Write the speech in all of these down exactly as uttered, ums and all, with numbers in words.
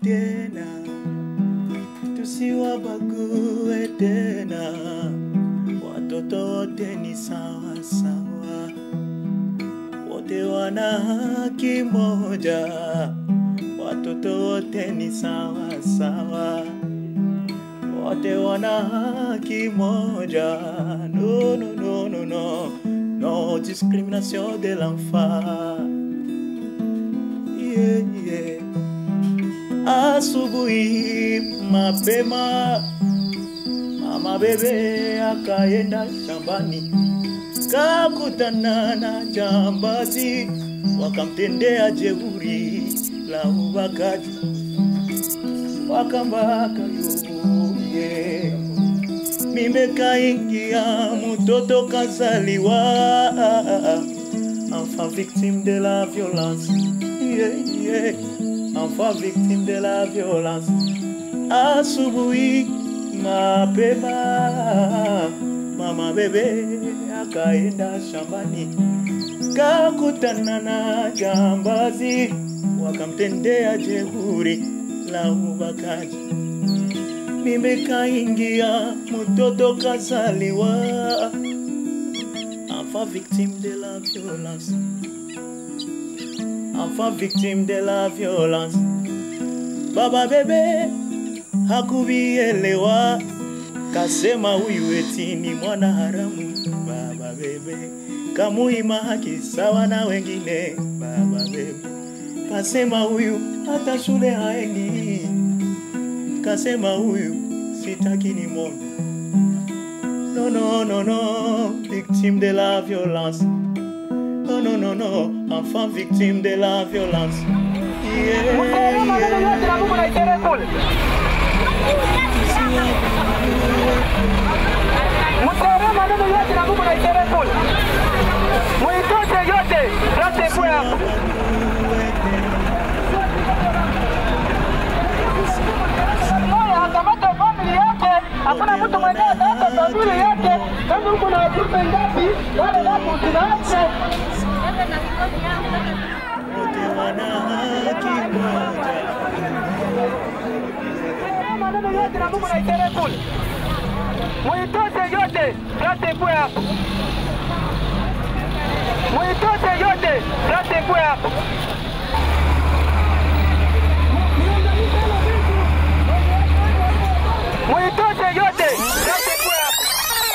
tena, tusiwabague tena, watoto wote ni sawa sawa, wote wana haki moja, watoto wote ni sawa sawa, wote wana haki moja. No, no, no, no, no, no discrimination de l'enfant. Yeah, yeah. Asubuhi mapema, mama bebe akaenda shambani, kakutana na jambazi, wakamtendea jeuri la ubakaji, wakambaka yoye. Mimbe kaingia, mtoto kazaliwa, enfant victime de la violence. Yeah, yeah. Enfant victime de la violence. Asubuhi mapema, mama bebe akaenda shambani, kakutana na jambazi, wakamtendea jeuri la ubakaji. Mimbe kaingia, mtoto kazaliwa, enfant victime de la violence. Enfant victime de la violence. Baba bebe hakubielewa, kasema huyu eti ni mwana haramu. Baba bebe kamuima haki sawa na wengine. Baba bebe kasema huyu hata shule haendi, kasema huyu sitaki ni mono. No, no, no, no, victime de la violence. No, no, no, no, enfant victime de la violence. Yeah, yeah. Hakuna mtu mwenye data tabiri yake, kama uko na wajumbe ngapi, wale watu usinaache. Wote wana haki moja. Maneno yote na Mungu naitere kule. Muitoshe yote, yote kwa hapo. Muitoshe yote, yote kwa hapo. Muitoshe yote, yote kwa hapo.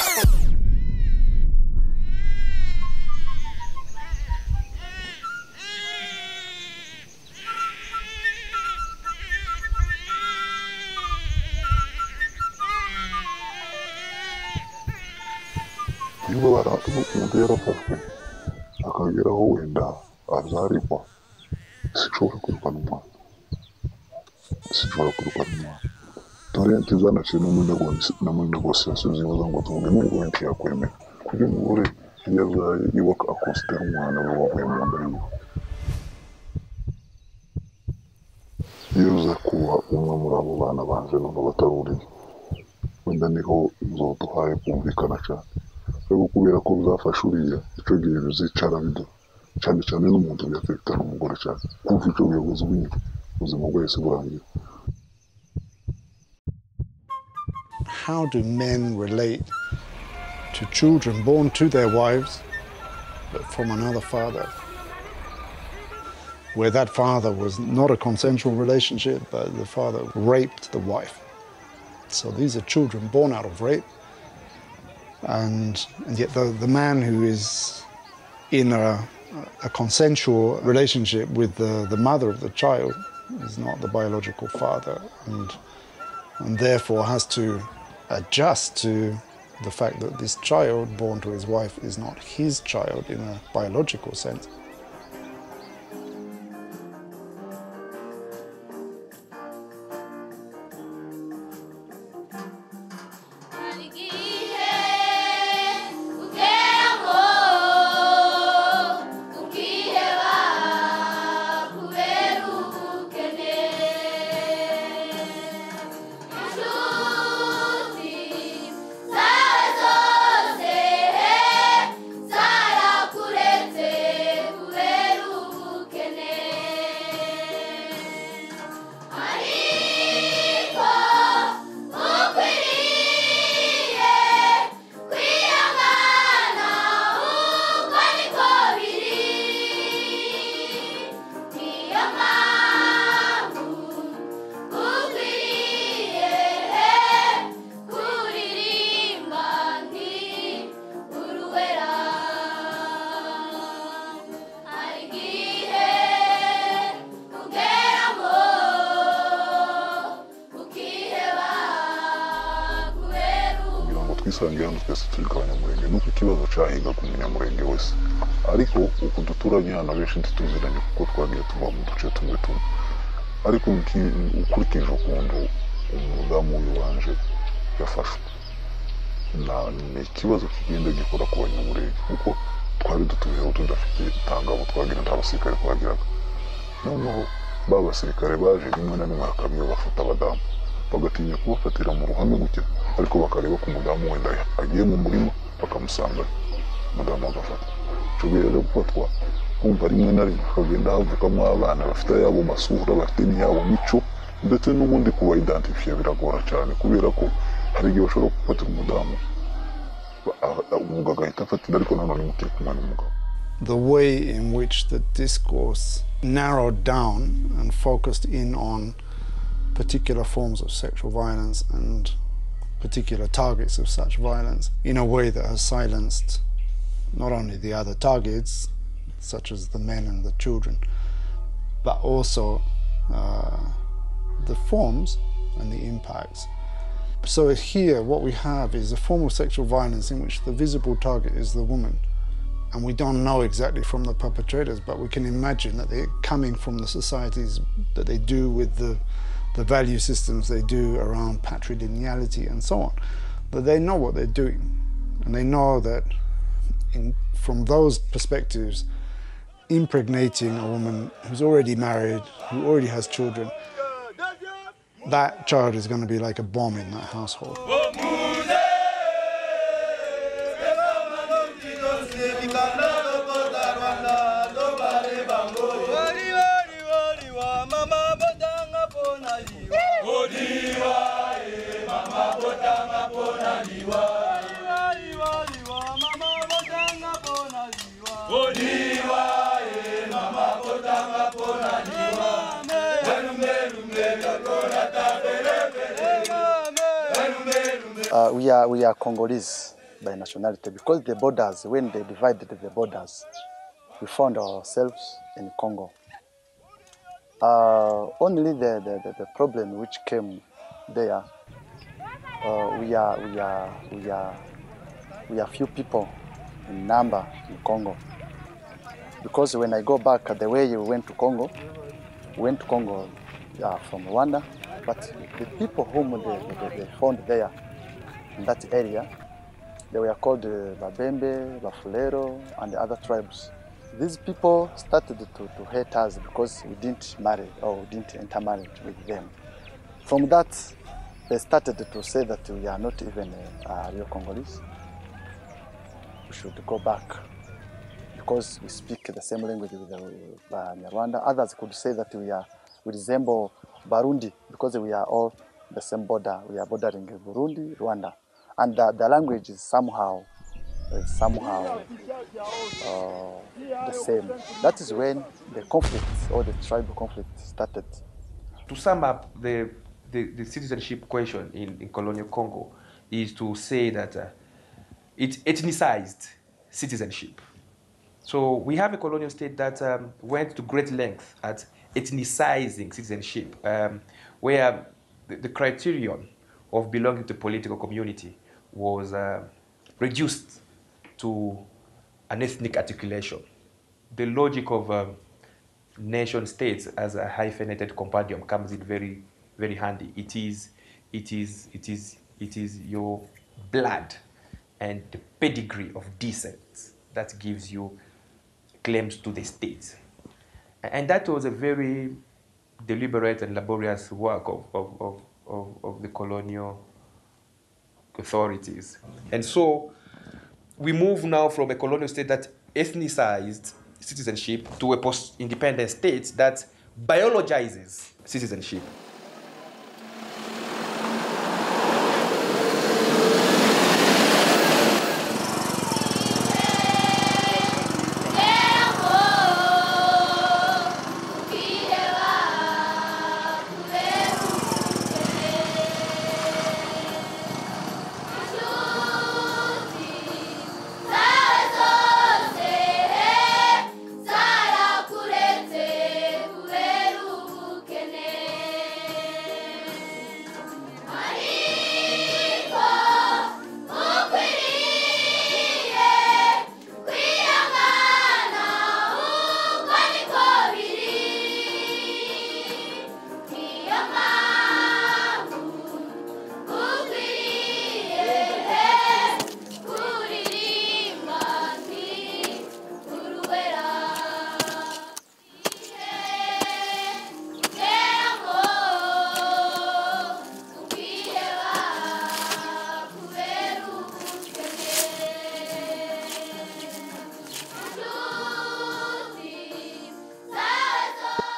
Niba baratu mutera afashwe akageraho wenda azarikwa, sinshobora kwirukana umwana, sinshobora kwirukana umwana. Dore ntizanaciye no muri negociation zibaza ngo tuvuge n'ubwo wenda yakwemera kugira umugore yazaye iwaka akonsitera umwana we wavuye mu nda yiwe. Iyo uza kuba umwe muri abo bana banje none bataruriye, wenda niho nzoduhaye kumvikana cyane. Rero kubera ko bizafasha uriya icyo gihe bizicara bido cyane cyane n'umuntu byafekitana umugore cyane, kumva icyo buyobozi bw'inyuma ubuzima bwese burangira. How do men relate to children born to their wives but from another father, where that father was not a consensual relationship, but the father raped the wife? So these are children born out of rape, and, and yet the, the man who is in a, a consensual relationship with the, the mother of the child is not the biological father, and, and therefore has to adjust to the fact that this child born to his wife is not his child in a biological sense. Sara kurete twisangiye hano twese turi Banyamulenge nuko ikibazo cyahiga ku munyamulenge wese ariko uko duturanye hano benshi ntituziranye kuko twagiye tuva mu duce tumwe tumwe ariko ukurikije ukuntu umudamu uyu wanje yafashwe ni ikibazo kigenda gikora ku Banyamulenge kuko twari dutuyeho tudafite itangabo twagira nta basirikare twagiraga noneho ba basirikare baje rimwe na rimwe bakamyo bafata abadamu bagatinya kubafatira mu ruhame gutya ariko bakareba ko umudamu wenda agiye mu murima bakamusanga umudamu agafata cyo rero gufatwa kumva rimwe na rimwe akagenda havukamo abana bafite yabo masura bafite n'iyabo mico ndetse n'ubundi kuba identifier biragora cyane kubera ko hari igihe bashobora gufatira umudamu umugabo agahita afatira ariko nanone muteye kumwe n'umugabo. The way in which the discourse narrowed down and focused in on particular forms of sexual violence and particular targets of such violence in a way that has silenced not only the other targets, such as the men and the children, but also uh, the forms and the impacts. So here what we have is a form of sexual violence in which the visible target is the woman. And we don't know exactly from the perpetrators, but we can imagine that they're coming from the societies that they do with the, the value systems they do around patrilineality and so on. But they know what they're doing. And they know that in, from those perspectives, impregnating a woman who's already married, who already has children, that child is going to be like a bomb in that household. Uh, we are we are Congolese by nationality because the borders, when they divided the borders, we found ourselves in Congo. Uh, only the, the, the problem which came there, uh, we are we are we are we are few people in number in Congo. Because when I go back, the way you went to Congo, we went to Congo uh, from Rwanda, but the people whom they, they, they found there in that area, they were called uh, Babembe, Bafulero, and the other tribes. These people started to, to hate us because we didn't marry or we didn't enter marriage with them. From that, they started to say that we are not even uh, uh, real Congolese. We should go back because we speak the same language with the uh, Rwanda. Others could say that we are we resemble Burundi because we are all the same border. We are bordering Burundi, Rwanda. And the, the language is somehow, is somehow uh, the same. That is when the conflict or the tribal conflict started. To sum up the, the, the citizenship question in, in colonial Congo is to say that uh, it ethnicized citizenship. So we have a colonial state that um, went to great length at ethnicizing citizenship, um, where the, the criterion of belonging to a political community was uh, reduced to an ethnic articulation. The logic of um, nation states as a hyphenated compendium comes in very, very handy. It is, it is, it is, it is your blood and the pedigree of descent that gives you claims to the state. And that was a very deliberate and laborious work of, of, of, of, of the colonial authorities. And so we move now from a colonial state that ethnicized citizenship to a post-independent state that biologizes citizenship.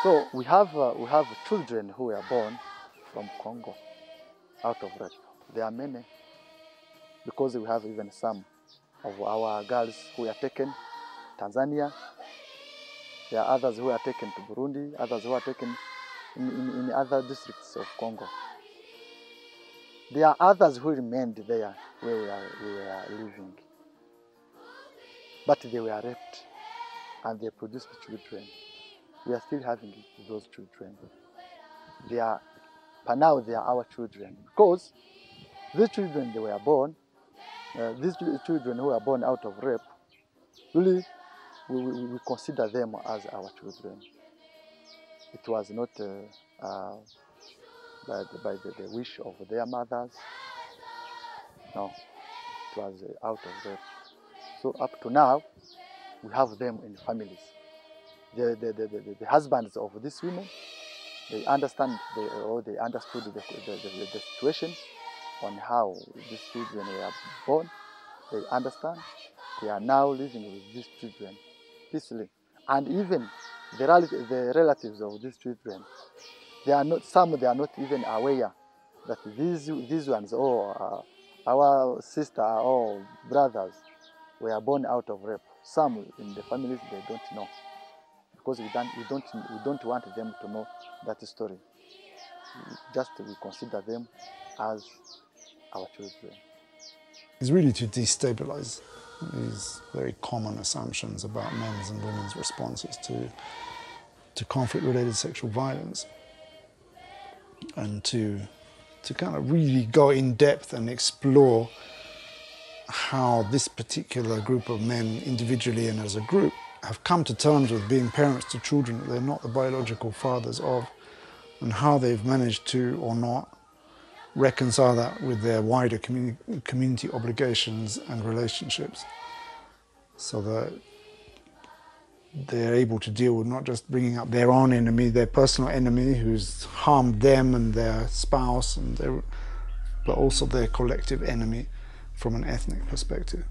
So we have, uh, we have children who were born from Congo out of rape. There are many, because we have even some of our girls who were taken Tanzania. There are others who are taken to Burundi, others who are taken in, in, in other districts of Congo. There are others who remained there where we, are, we were living. But they were raped and they produced children. We are still having those children. They are, but now they are our children. Because these children, they were born, uh, these children who were born out of rape, really, we, we, we consider them as our children. It was not uh, uh, by, the, by the, the wish of their mothers. No, it was uh, out of rape. So up to now, we have them in families. The, the, the, the, the husbands of these women, they understand, the, or they understood the, the, the, the situation on how these children were born. They understand. They are now living with these children peacefully. And even the, the relatives of these children, they are not, some they are not even aware that these, these ones, or uh, our sister or brothers, were born out of rape. Some in the families, they don't know. Because we don't, we don't, we don't want them to know that story. Just we consider them as our children. It's really to destabilize these very common assumptions about men's and women's responses to, to conflict-related sexual violence, and to, to kind of really go in depth and explore how this particular group of men, individually and as a group, have come to terms with being parents to children that they're not the biological fathers of, and how they've managed to or not reconcile that with their wider communi community obligations and relationships, so that they're able to deal with not just bringing up their own enemy, their personal enemy who's harmed them and their spouse, and their, but also their collective enemy from an ethnic perspective.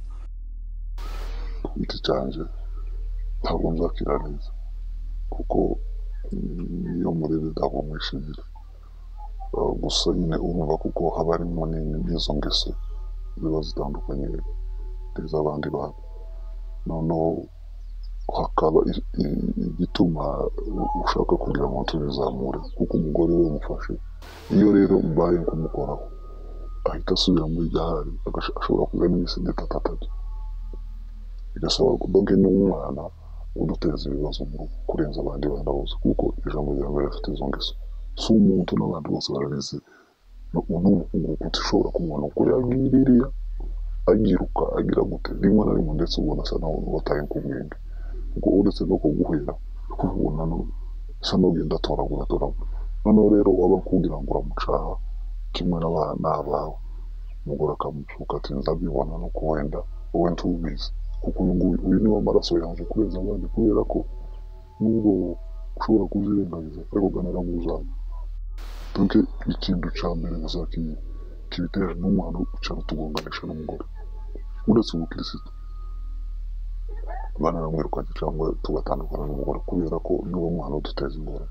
ntabwo nzakira neza kuko iyo murebe ntabwo mwishimira, gusa nyine urumva kuko haba harimo n'izo ngeso ziba zitandukanye n'iz'abandi bantu, noneho hakaba igituma ushaka kugira ngo tubizamure kuko umugore we umufashe. Iyo rero ubaye kumukoraho ahita asubira muri gahari, ashobora kuzana iminsi itatu, bigasaba kudoga n'umwana uduteza ibibazo mu rugo kurenza abandi bana bose, kuko ijambo rya mbere afite izo ngeso. Si umuntu n'abandi bose barabizi, umuntu ushobora kumubona ukuri agiririya agiruka agira gute, rimwe na rimwe ndetse ubona asa naho wataye nk'ubwenge, kuko uretse no kuguhera kubona no asa n'ugenda atoragura atoragura. Noneho rero waba kugira ngo uramucaha kimwe n'abana bawe, umugore akamucuka ati nzabibona no kuwenda wowe ntubizi, kuko uyu niwo amaraso yanjye kurenza abandi, kubera ko nubwo ushobora kuzirengagiza ariko uganira nk'uzaba. Donc ikintu cya mbere gusa kibitera n'umwana ucara tugonganisha n'umugore, uretse ubukirisitu banaramwirukanye cyangwa tugatandukana n'umugore, kubera ko niwo mwana uduteza ingorane.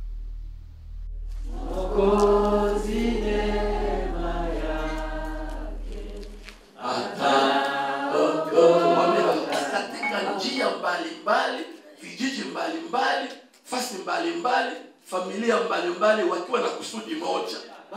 Njia mbalimbali, vijiji mbalimbali, fasi mbalimbali, familia mbalimbali wakiwa na kusudi moja.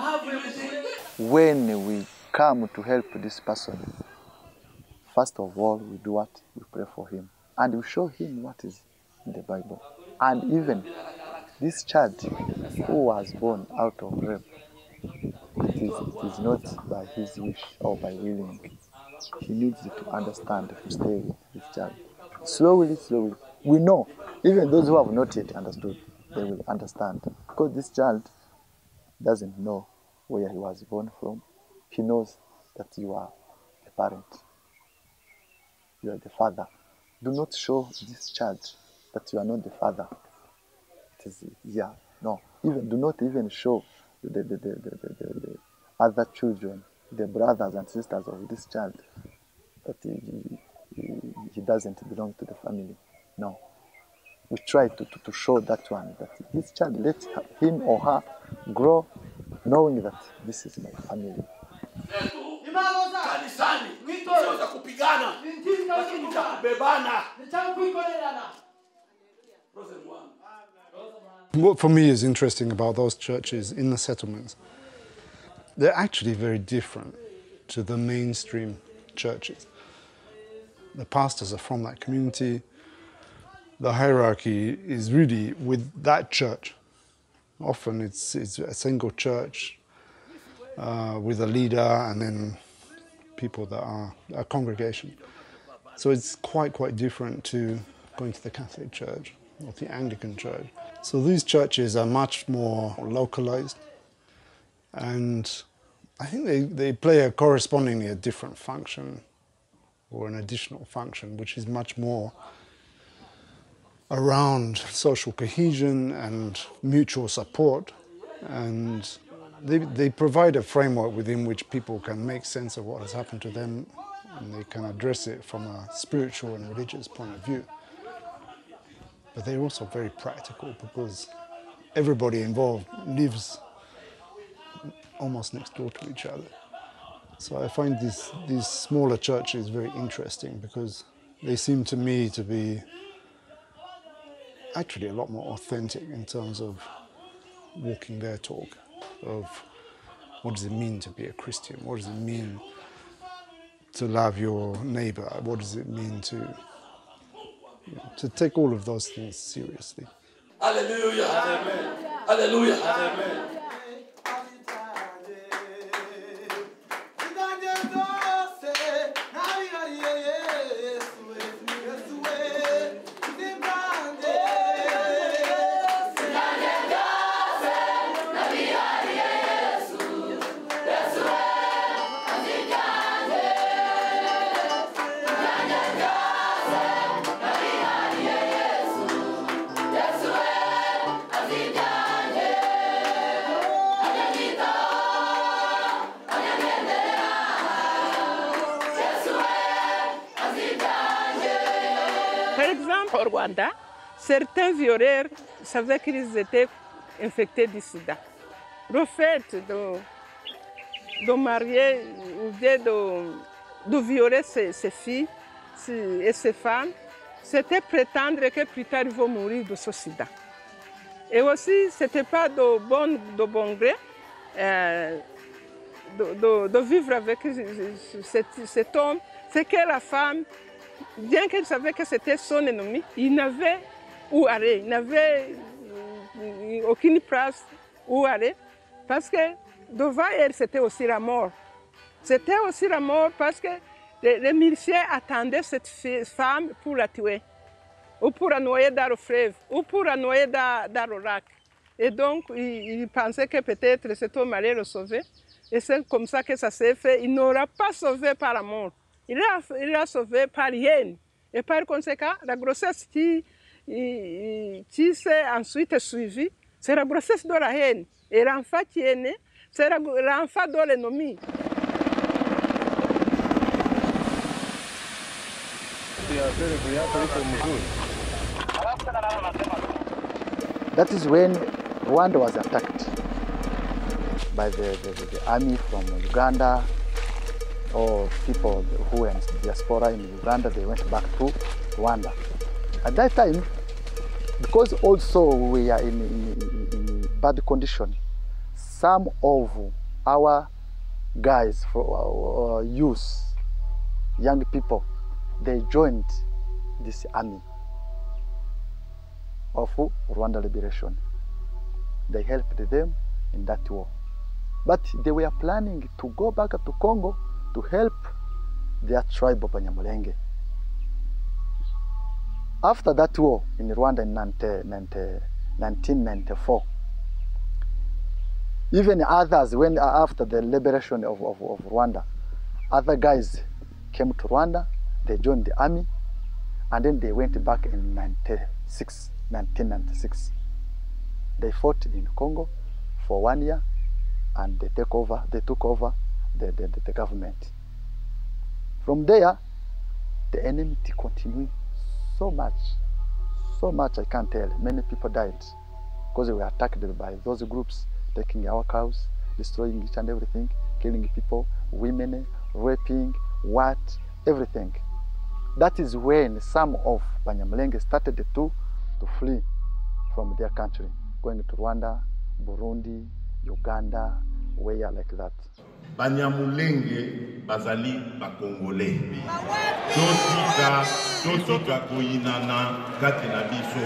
When we come to help this person, first of all we do what? We pray for him and we show him what is in the Bible. And even this child who was born out of rape, it is, it is not by his wish or by willing. He needs to understand to stay with this child. Slowly, slowly. We know, even those who have not yet understood, they will understand. Because this child doesn't know where he was born from. He knows that you are the parent. You are the father. Do not show this child that you are not the father. It is, yeah, no. Even do not even show the, the, the, the, the, the other children, the brothers and sisters of this child, that he, he, he doesn't belong to the family. No. we try to, to, to show that one, that this child, let him or her grow knowing that this is my family. Kanisani sio za kupigana, lakini za kubebana. What for me is interesting about those churches in the settlements, they're actually very different to the mainstream churches. The pastors are from that community. The hierarchy is really with that church. Often it's, it's a single church uh, with a leader and then people that are a congregation. So it's quite, quite different to going to the Catholic Church or the Anglican Church. So these churches are much more localized, and I think they, they play a correspondingly a different function or an additional function, which is much more around social cohesion and mutual support, and they, they provide a framework within which people can make sense of what has happened to them, and they can address it from a spiritual and religious point of view. But they're also very practical because everybody involved lives almost next door to each other. So I find these, these smaller churches very interesting because they seem to me to be actually a lot more authentic in terms of walking their talk of what does it mean to be a Christian, what does it mean to love your neighbor, what does it mean to, you know, to take all of those things seriously. Hallelujah. Amen. Hallelujah. Amen. Par exemple, au Rwanda, certains violeurs savaient qu'ils étaient infectés du sida. Le fait de, de marier ou bien de, de violer ces, ces filles et ces femmes, c'était prétendre que plus tard ils vont mourir de ce sida. Et aussi, ce n'était pas de bon, de bon gré euh, de, de, de vivre avec cet, cet homme. C'est que la femme, bien qu'elle savait que c'était son ennemi, il n'avait où aller, il n'avait aucune place où aller, parce que devant elle, c'était aussi la mort. C'était aussi la mort parce que les, les miliciens attendaient cette femme pour la tuer, ou pour la noyer dans le fleuve, ou pour la noyer dans, dans le lac. Et donc, ils, ils pensaient que peut-être cet homme allait le sauver, et c'est comme ça que ça s'est fait. Il n'aura pas sauvé par la mort. Il l'a il a sauvé par rien. Et par conséquent, la grossesse qui, qui s'est ensuite suivie, c'est la grossesse de la haine. Et l'enfant qui est né, c'est l'enfant de l'ennemi. That is when Rwanda was attacked by the, the, the, the army from Uganda, or people who were in diaspora in Uganda, they went back to Rwanda. At that time, because also we are in, in, in bad condition, some of our guys, for our youth, young people, they joined this army of Rwanda Liberation. They helped them in that war. But they were planning to go back to Congo to help their tribe of Banyamulenge. After that war in Rwanda in nineteen ninety-four, even others, when after the liberation of, of, of Rwanda, other guys came to Rwanda, they joined the army, and then they went back in nineteen ninety-six. They fought in Congo for one year, and they take over. They took over the, the, the government. From there, the enmity continued so much, so much I can't tell. Many people died because they were attacked by those groups, taking our cows, destroying each and everything, killing people, women, raping, what, everything. That is when some of Banyamulenge started to, to flee from their country, going to Rwanda, Burundi, Uganda, where like that. Banyamulenge bazali bakongole. Totika, totika koyinana kati na biso.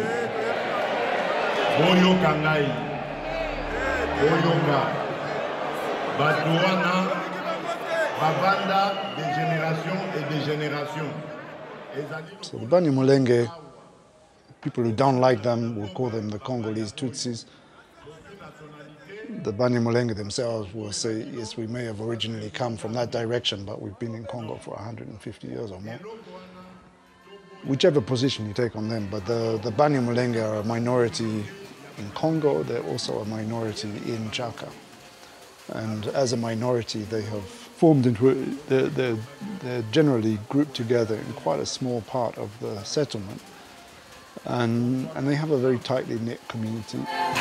Boyo kangai, boyo ka. Batuana, babanda de génération et de génération. So the Banyamulenge, people who don't like them will call them the Congolese Tutsis. The Banyamulenge themselves will say, yes, we may have originally come from that direction, but we've been in Congo for one hundred fifty years or more. Whichever position you take on them, but the, the Banyamulenge are a minority in Congo, they're also a minority in Chaka. And as a minority, they have formed into, a, they're, they're, they're generally grouped together in quite a small part of the settlement. And, and they have a very tightly knit community.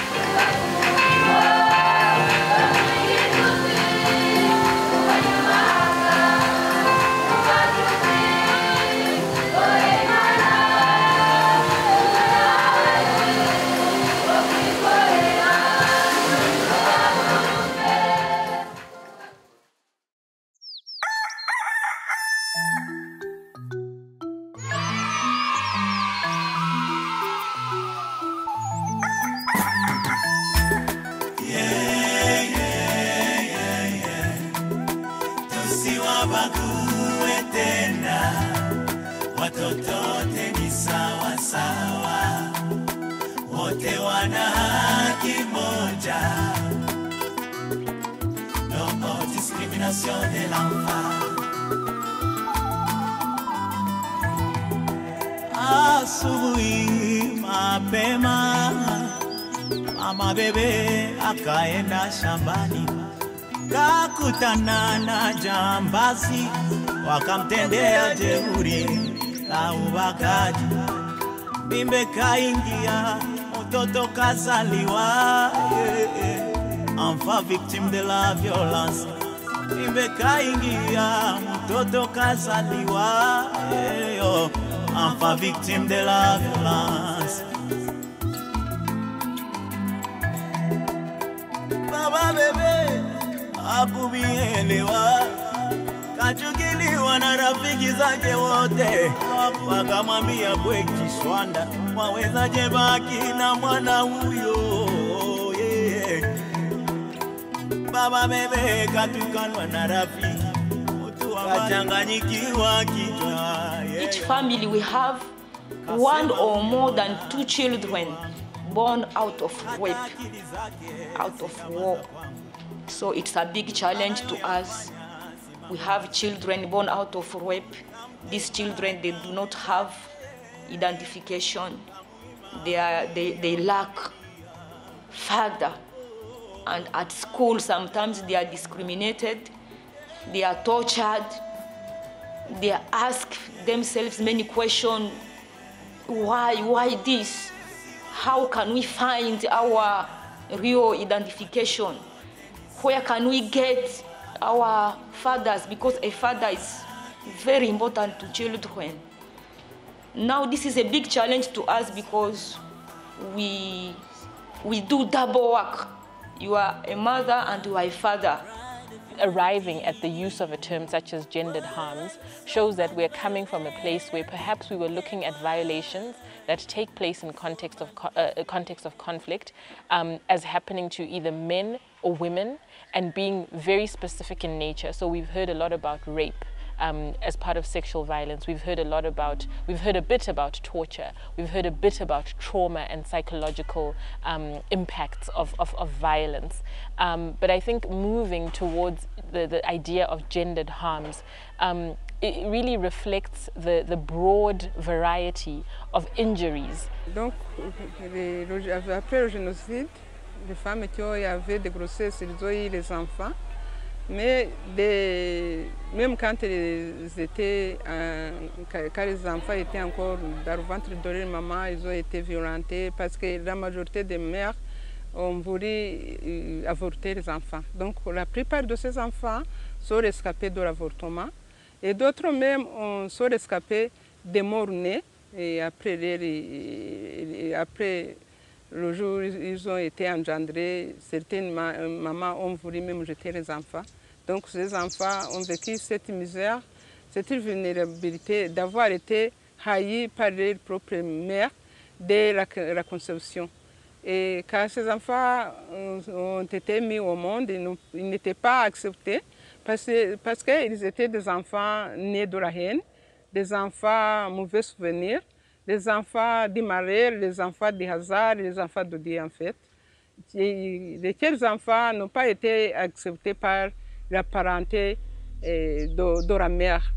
De l'enfant. Asubuhi mapema mama bebe akaenda shambani, kakutana na jambazi, wakamtendea jeuri la ubakaji. Bimbe kaingia, mtoto kazaliwa, enfant victime de la violence. Imeka ingia, mtoto kazaliwa, yo, enfant victime de la violence. Baba bebe, akubielewa, kachukiliwa na rafiki zake wote, wakamwambia bwe Kiswanda, wawezaje baki na mwana huyo. Baba bebe katukanwa na rafiki, kachanganyikiwa kichwa. Each family we have one or more than two children born out of rape, out of war. So it's a big challenge to us. We have children born out of rape. These children, they do not have identification. They, are, they, they lack father. And at school, sometimes they are discriminated, they are tortured, they ask themselves many questions. Why, why this? How can we find our real identification? Where can we get our fathers? Because a father is very important to children. Now this is a big challenge to us because we, we do double work. You are a mother and you are a father. Arriving at the use of a term such as gendered harms shows that we're coming from a place where perhaps we were looking at violations that take place in context of, uh, context of conflict um, as happening to either men or women and being very specific in nature. So we've heard a lot about rape. Um, as part of sexual violence. We've heard a lot about, we've heard a bit about torture, we've heard a bit about trauma and psychological um, impacts of, of, of violence. Um, but I think moving towards the, the idea of gendered harms, um, it really reflects the, the broad variety of injuries. Donc, après le génocide, les femmes qui avaient des grossesses, ils ont eu les enfants. Mais des, même quand ils étaient, euh, quand les enfants étaient encore dans le ventre de leur maman, ils ont été violentés parce que la majorité des mères ont voulu avorter les enfants. Donc la plupart de ces enfants sont rescapés de l'avortement et d'autres même sont rescapés des morts-nés et après, les, et après le jour où ils ont été engendrés, certaines mamans ont voulu même jeter les enfants. Donc ces enfants ont vécu cette misère, cette vulnérabilité d'avoir été haïs par leur propre mère dès la, la conception. Et quand ces enfants ont été mis au monde, ils n'étaient pas acceptés parce, parce qu'ils étaient des enfants nés de la haine, des enfants mauvais souvenirs, des enfants du malheur, des enfants du hasard, des enfants de Dieu en fait. Et lesquels enfants n'ont pas été acceptés par la parenté de, de la mère.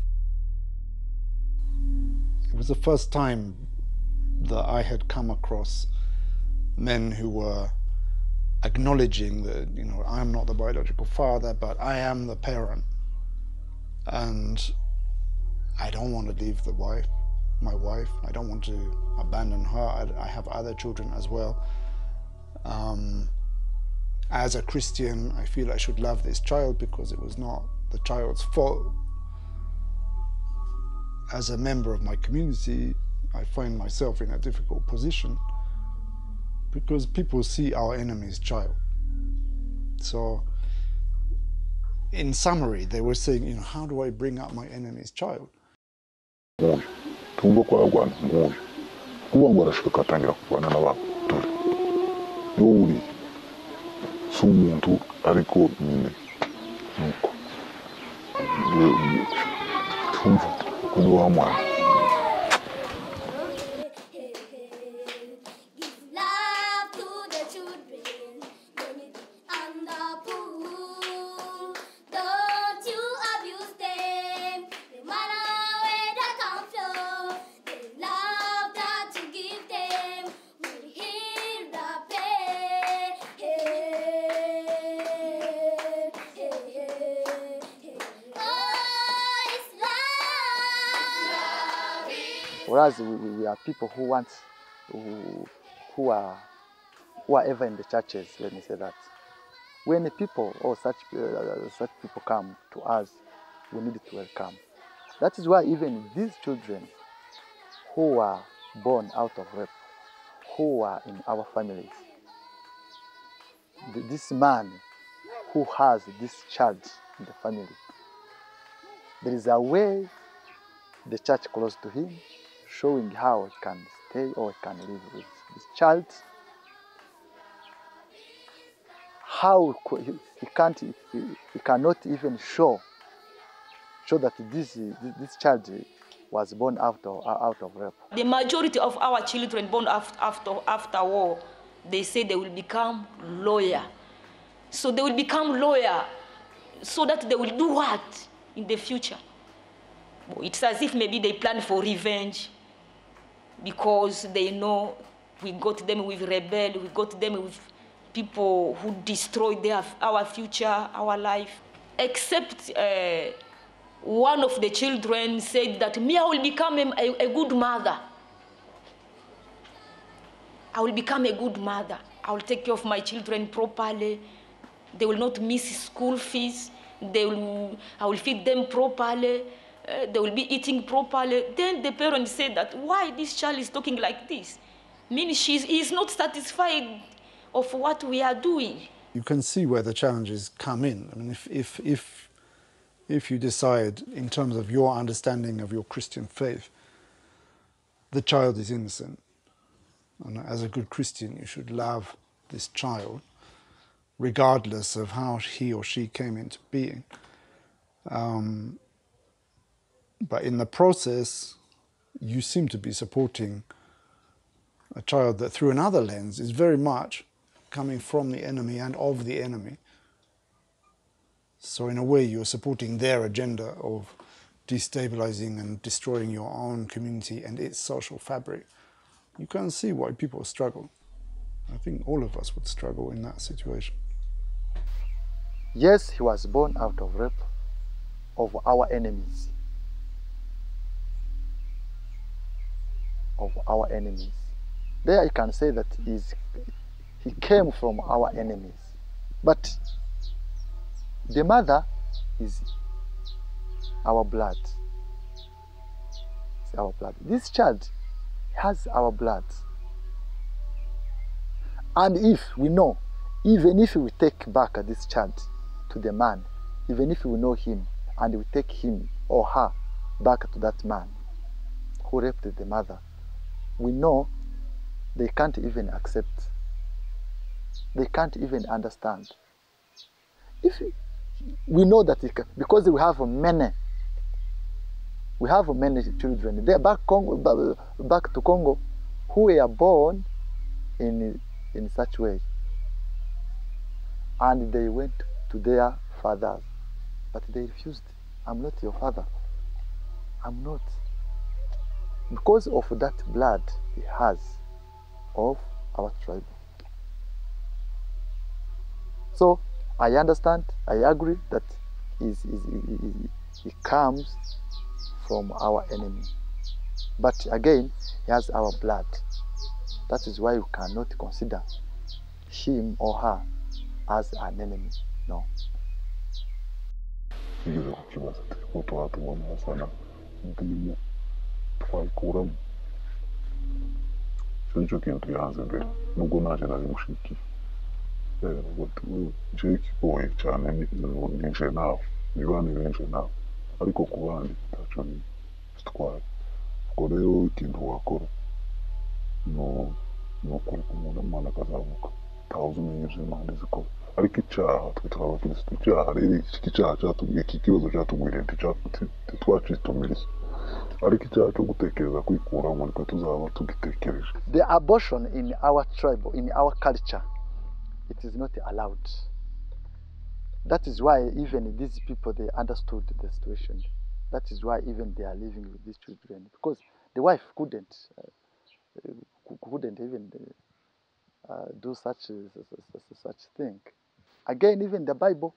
It was the first time that I had come across men who were acknowledging that, you know, I'm not the biological father, but I am the parent. And I don't want to leave the wife, my wife. I don't want to abandon her. I, I have other children as well. Um, as a Christian, I feel I should love this child because it was not the child's fault. As a member of my community, I find myself in a difficult position because people see our enemy's child. So, in summary, they were saying, you know, how do I bring up my enemy's child? tumbo kwagwana moyo kuba ngwarashika katangira kuvana n'abantu yuri sumuntu ariko nyine nuko tumva kuno wa mwana. Whereas we, we are people who want, who, who are, who are ever in the churches. Let me say that. When the people or such uh, such people come to us, we need to welcome. That is why even these children who are born out of rape, who are in our families, this man who has this child in the family, there is a way the church close to him, showing how he can stay or he can live with this child. How he, he can't, he, he cannot even show, show that this this child was born after out of rape. The majority of our children born after after after war, they say they will become lawyer. So they will become lawyer, so that they will do what in the future? It's as if maybe they plan for revenge, because they know we got them with rebel, we got them with people who destroy their, our future, our life. Except uh, one of the children said that me, I will become a, a good mother. I will become a good mother. I will take care of my children properly. They will not miss school fees. They will, I will feed them properly. Uh, they will be eating properly. Then the parents said that, why this child is talking like this? Meaning she is not satisfied of what we are doing. You can see where the challenges come in. I mean, if, if, if, if you decide, in terms of your understanding of your Christian faith, the child is innocent, and as a good Christian, you should love this child, regardless of how he or she came into being. Um, but in the process, you seem to be supporting a child that through another lens is very much coming from the enemy and of the enemy. So in a way, you're supporting their agenda of destabilizing and destroying your own community and its social fabric. You can see why people struggle. I think all of us would struggle in that situation. Yes, he was born out of rape of our enemies. Of our enemies. There I can say that he's, he came from our enemies. But the mother is our blood. It's our blood. This child has our blood. And if we know, even if we take back this child to the man, even if we know him and we take him or her back to that man who raped the mother, we know they can't even accept. They can't even understand. If we know that it can, because we have many, we have many children. They're back Congo, back to Congo, who were born in in such way, and they went to their fathers, but they refused. I'm not your father. I'm not. Because of that blood he has of our tribe. So I understand, I agree that he's, he's, he, he comes from our enemy. But again, he has our blood. That is why we cannot consider him or her as an enemy. No. Tugeze ku kibazo ko tuba tubona sana ndimo twayikuramo icyo nicyo kintu tuyahanze mbere nubwo naje nabimushikiye nje kigoye cyane ninje nawe nibane benje nawe ariko ku bandi ntacyo bitwaye ubwo rero ikintu wakora no no kuri umuntu amana akazamuka tahuze umenyesha impande zikora ariko icyaha twe tw'abakristo icyaha rero iki cyaha cyatubwiye iki kibazo cyatubwiriye ntitwacitumiriye ariko icyaha cyo gutekereza kwikuramo niko tuzaba tugitekereje. The abortion in our tribe, in our culture, it is not allowed. That is why even these people, they understood the situation. That is why even they are living with these children, because the wife couldn't uh, couldn't even uh, do such uh, such thing. Again, even the Bible,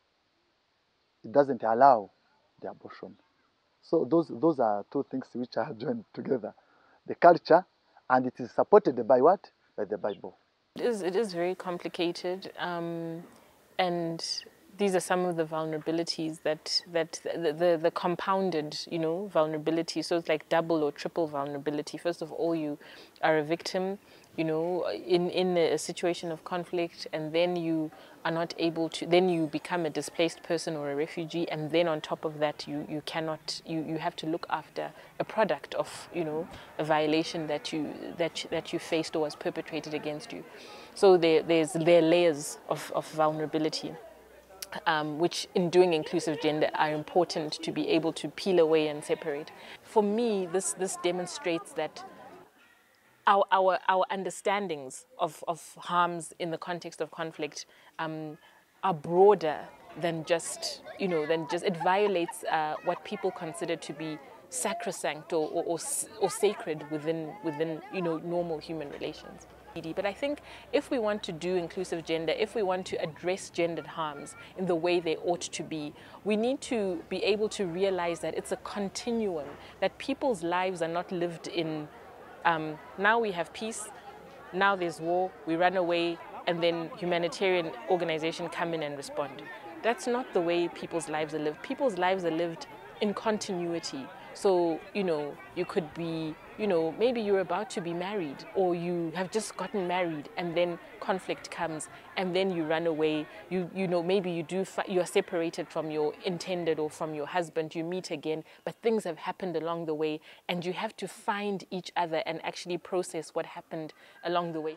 it doesn't allow the abortion. So those those are two things which are joined together: the culture, and it is supported by what? By the Bible. It is, it is very complicated, um, and these are some of the vulnerabilities that, that the, the, the compounded, you know, vulnerability. So it's like double or triple vulnerability. First of all, you are a victim, you know, in, in a situation of conflict, and then you are not able to, then you become a displaced person or a refugee, and then on top of that, you, you cannot, you, you have to look after a product of, you know, a violation that you, that, that you faced or was perpetrated against you. So there, there's, there are layers of, of vulnerability. Um, which in doing inclusive gender are important to be able to peel away and separate. For me, this, this demonstrates that our, our, our understandings of, of harms in the context of conflict um, are broader than just, you know, than just, it violates uh, what people consider to be sacrosanct or, or, or, or sacred within, within, you know, normal human relations. But I think if we want to do inclusive gender, if we want to address gendered harms in the way they ought to be, we need to be able to realize that it's a continuum, that people's lives are not lived in, um, now we have peace, now there's war, we run away, and then humanitarian organizations come in and respond. That's not the way people's lives are lived. People's lives are lived in continuity. So, you know, you could be, you know, maybe you're about to be married, or you have just gotten married, and then conflict comes, and then you run away. You, you know, maybe you do, you are separated from your intended or from your husband, you meet again, but things have happened along the way, and you have to find each other and actually process what happened along the way.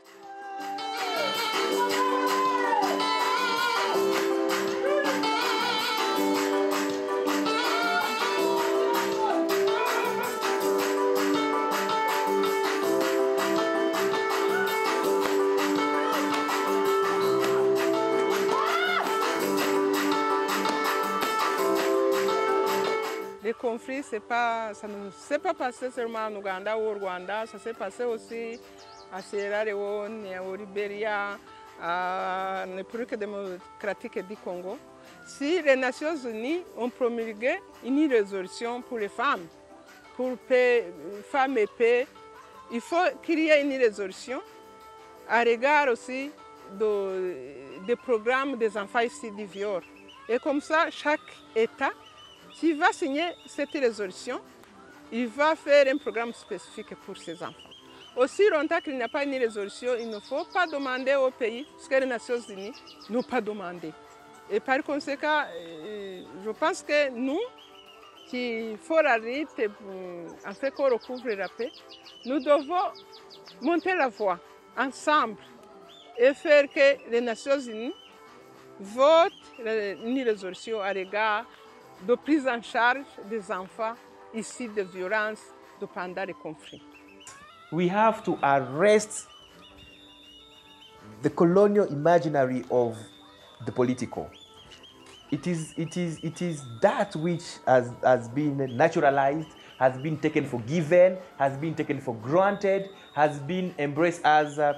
Les conflits, c'est pas, ça ne s'est pas passé seulement en Ouganda ou au Rwanda, ça s'est passé aussi à Sierra Leone, au Libéria, en République démocratique du Congo. si les Nations Unies ont promulgué une résolution pour les femmes, pour paix, femmes et paix, il faut qu'il y ait une résolution à regard aussi de, des programmes des enfants ici du viol. Et comme ça, chaque État, s'il va signer cette résolution, il va faire un programme spécifique pour ces enfants. Aussi longtemps qu'il n'y a pas une résolution, il ne faut pas demander au pays ce que les Nations Unies n'ont pas demandé. Et par conséquent, je pense que nous, qui faut la lutte, en fait qu'on recouvre la paix, nous devons monter la voix ensemble et faire que les Nations Unies votent une résolution à l'égard de prise en charge des enfants issus de violences pendant les conflits. We have to arrest the colonial imaginary of the political. It is, it is, it is that which has, has been naturalized, has been taken for given, has been taken for granted, has been embraced as uh,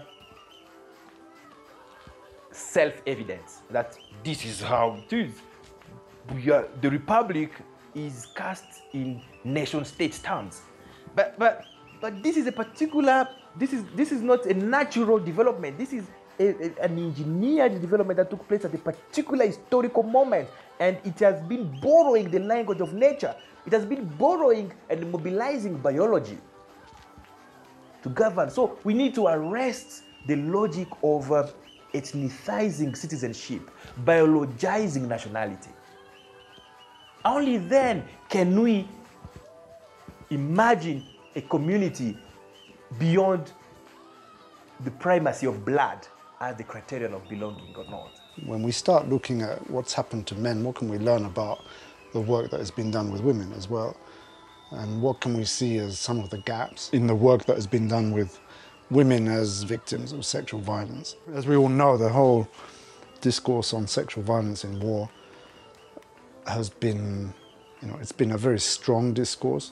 self-evident, that this is how it is. We are, the republic is cast in nation-state terms. But, but, but this is a particular, this is, this is not a natural development. This is a, a, an engineered development that took place at a particular historical moment. And it has been borrowing the language of nature. It has been borrowing and mobilizing biology to govern. So we need to arrest the logic of uh, ethnicizing citizenship, biologizing nationality. Only then can we imagine a community beyond the primacy of blood as the criterion of belonging or not. When we start looking at what's happened to men, what can we learn about the work that has been done with women as well? And what can we see as some of the gaps in the work that has been done with women as victims of sexual violence? As we all know, the whole discourse on sexual violence in war has been, you know, it's been a very strong discourse.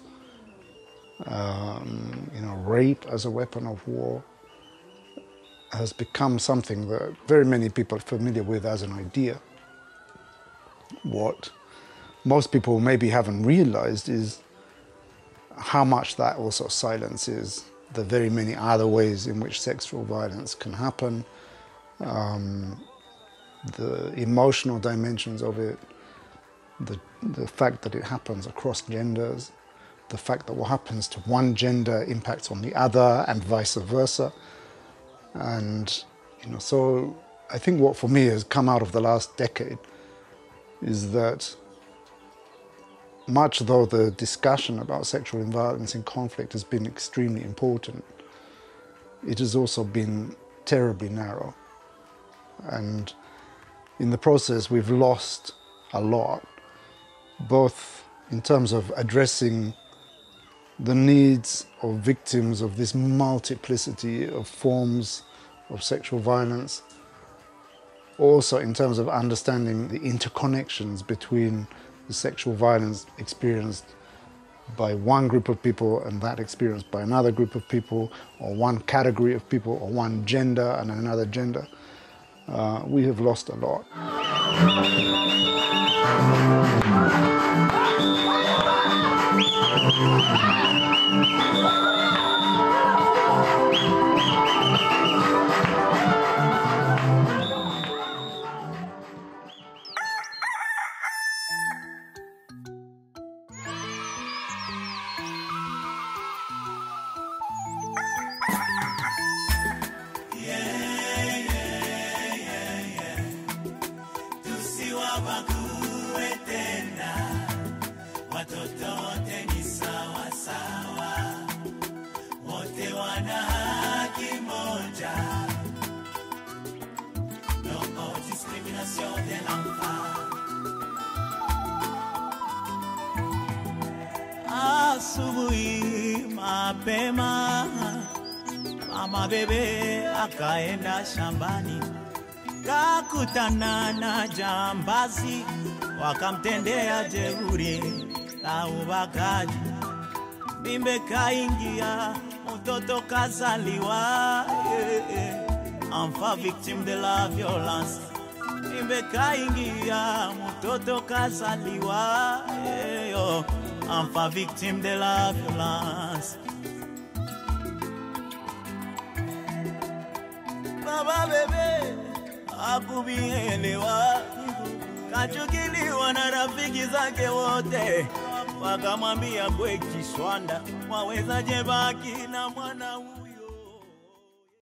Um, you know, rape as a weapon of war has become something that very many people are familiar with as an idea. What most people maybe haven't realized is how much that also silences the very many other ways in which sexual violence can happen, um, the emotional dimensions of it, the, the fact that it happens across genders, the fact that what happens to one gender impacts on the other and vice versa. And, you know, so I think what for me has come out of the last decade is that much though the discussion about sexual violence in conflict has been extremely important, it has also been terribly narrow. And in the process, we've lost a lot, both in terms of addressing the needs of victims of this multiplicity of forms of sexual violence, also in terms of understanding the interconnections between the sexual violence experienced by one group of people and that experienced by another group of people, or one category of people, or one gender and another gender. Uh, we have lost a lot. Asubuhi mapema, mama bebe akaenda shambani, kakutana na jambazi, wakamtendea jeuri la ubakaji. Bimbe kaingia, mtoto kazaliwa, yeah, yeah. Enfant victime de la violence Imekaingia mtoto kazaliwa, yo amfa victim de la violence. Baba bebe akubielewa, kachukiliwa na rafiki zake wote, wakamwambia kwe Kiswanda, wawezaje baki na mwana huu.